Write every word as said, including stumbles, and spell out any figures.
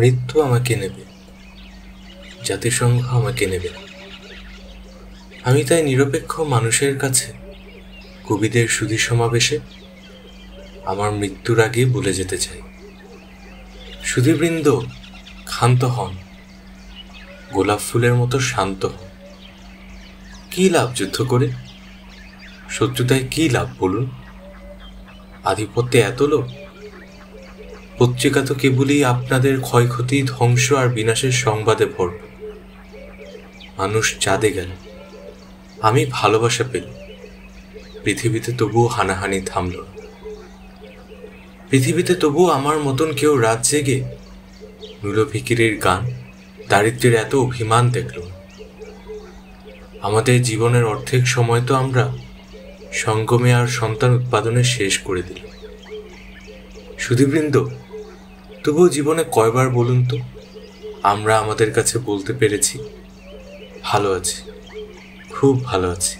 মৃত্যু আমাকে নেবে, জাতিসংঘ আমাকে নেবে না। আমি তাই নিরপেক্ষ মানুষের কাছে, কবিদের সুধী সমাবেশে আমার মৃত্যুর আগে বলে যেতে চাই, সুধীবৃন্দ, ক্ষান্ত হন, গোলাপ ফুলের মতো শান্ত হন। কি লাভ যুদ্ধ করে? শত্রুতায় কি লাভ বলুন? আধিপত্যে এত লোক? পত্রিকা তো কেবলই আপনাদের ক্ষয়ক্ষতি, ধ্বংস আর বিনাশের সংবাদে ভরবে। মানুষ চাঁদে গেল, আমি ভালোবাসা পেল, পৃথিবীতে তবুও হানাহানি থামল না। পৃথিবীতে তবুও আমার মতন কেউ রাত জেগে নীলফিকিরের গান, দারিদ্র্যের এত অভিমান দেখল না। আমাদের জীবনের অর্ধেক সময় তো আমরা সঙ্গমে আর সন্তান উৎপাদনে শেষ করে দিলাম। সুধীবৃন্দ, তবুও জীবনে কয়বার বলুন তো আমরা আমাদের কাছে বলতে পেরেছি, ভালো আছি, খুব ভালো আছি।